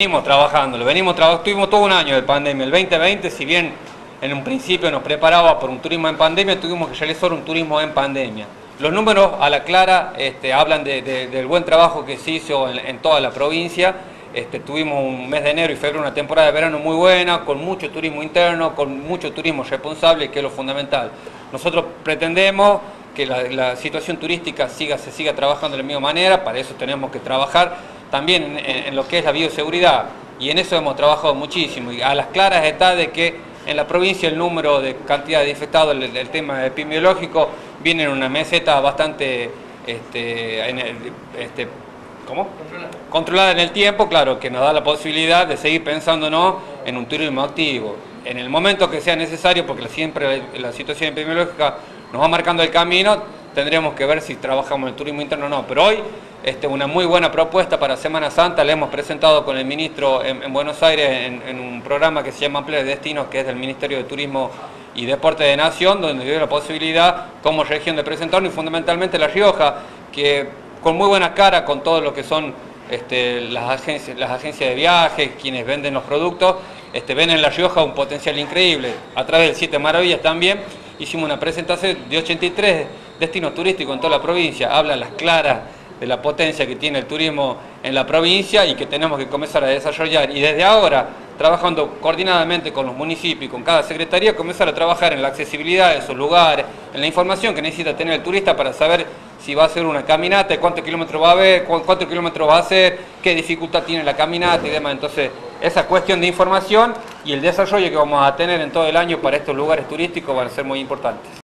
Venimos trabajando, tuvimos todo un año de pandemia. El 2020, si bien en un principio nos preparaba por un turismo en pandemia, tuvimos que realizar un turismo en pandemia. Los números a la clara hablan del buen trabajo que se hizo en toda la provincia. Tuvimos un mes de enero y febrero, una temporada de verano muy buena, con mucho turismo interno, con mucho turismo responsable, que es lo fundamental. Nosotros pretendemos que la situación turística se siga trabajando de la misma manera. Para eso tenemos que trabajar también en lo que es la bioseguridad, y en eso hemos trabajado muchísimo, y a las claras está de que en la provincia el número de cantidad de infectados, el tema epidemiológico, viene en una meseta bastante controlada en el tiempo, claro, que nos da la posibilidad de seguir pensándonos en un turismo activo. En el momento que sea necesario, porque siempre la situación epidemiológica nos va marcando el camino, tendremos que ver si trabajamos en el turismo interno o no. Pero hoy, una muy buena propuesta para Semana Santa, la hemos presentado con el ministro en Buenos Aires en un programa que se llama Ampliar Destinos, que es del Ministerio de Turismo y Deporte de Nación, donde nos dio la posibilidad como región de presentarnos, y fundamentalmente La Rioja, que con muy buena cara con todo lo que son las agencias de viajes, quienes venden los productos, ven en La Rioja un potencial increíble. A través del 7 Maravillas también hicimos una presentación de 83 destinos turísticos en toda la provincia. Habla a las claras de la potencia que tiene el turismo en la provincia y que tenemos que comenzar a desarrollar. Y desde ahora, trabajando coordinadamente con los municipios y con cada secretaría, comenzar a trabajar en la accesibilidad de esos lugares, en la información que necesita tener el turista para saber si va a hacer una caminata, cuántos kilómetros va a haber, cuántos kilómetros va a hacer, qué dificultad tiene la caminata y demás. Entonces, esa cuestión de información y el desarrollo que vamos a tener en todo el año para estos lugares turísticos van a ser muy importantes.